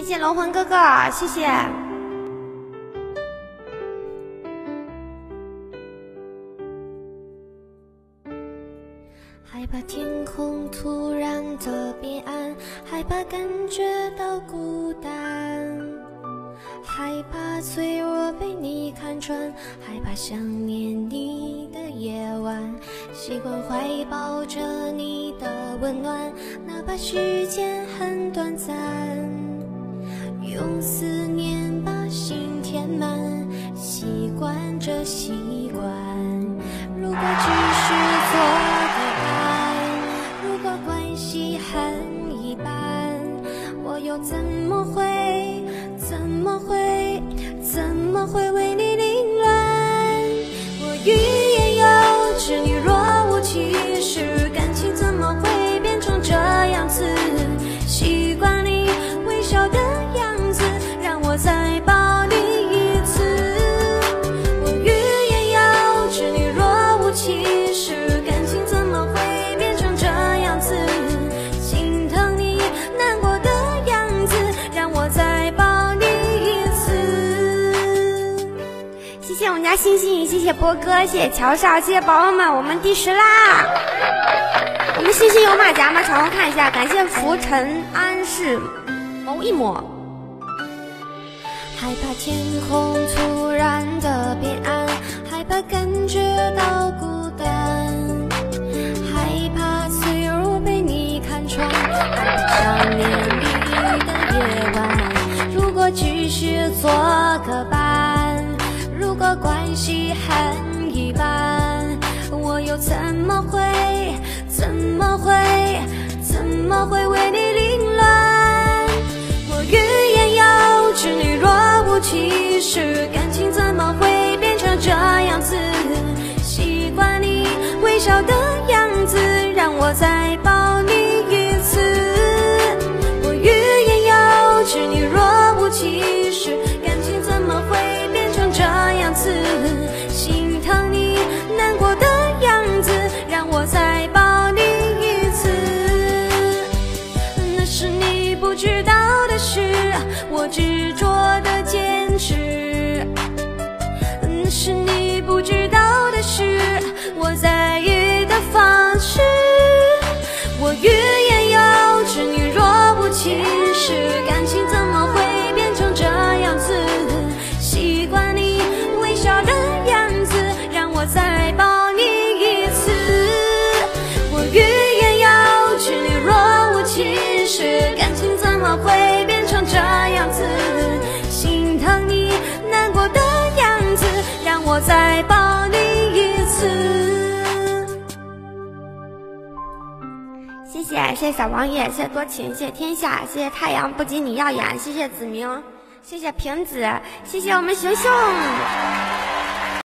谢龙魂哥哥，谢谢。害怕天空突然的变暗，害怕感觉到孤单，害怕脆弱被你看穿，害怕想念你的夜晚，习惯怀抱着你的温暖，哪怕时间很短暂，用思念把心填满，习惯着习惯。如果只是做个爱，如果关系很一般，我又怎么会为你凌乱？我欲言又止，你若无其事，感情怎么会变成这样子？习惯你微笑的样子，让我再抱你一次。我欲言又止，你若无其事，感情怎么会变成这样子？心疼你难过的样子，让我再抱你一次。谢谢我们家星星，谢谢波哥，谢谢乔少，谢谢宝宝们，我们第10啦！我们星星有马甲吗？朝后看一下，感谢浮尘安氏某一抹。害怕天空突然的变暗，害怕感觉到孤单，害怕脆弱被你看穿，害怕想念你的夜晚。如果只是做个伴，如果关系很一般，我又怎么会为你凌乱？我欲言又止，你若无其事，感情怎么会变成这样子？习惯你微笑的样子，让我再抱你一次。我欲言又止，你若无其事，感情怎么会变成这样子？心疼你难过的样子，让我再抱你一次。那是你不知道的事，我执着的坚持。那是你不知道的事，我在意的方式。我欲言又止，你若无其事，感情怎么会变成这样子？习惯你微笑的样子，让我再抱你一次。我欲言又止，你若无其事，感情怎么会变成这样子？心疼你难过的样子，让我再抱你一次。谢谢小王爷，谢谢多情，谢谢天下，谢谢太阳不及你耀眼，谢谢子明，谢谢平子，谢谢我们熊熊。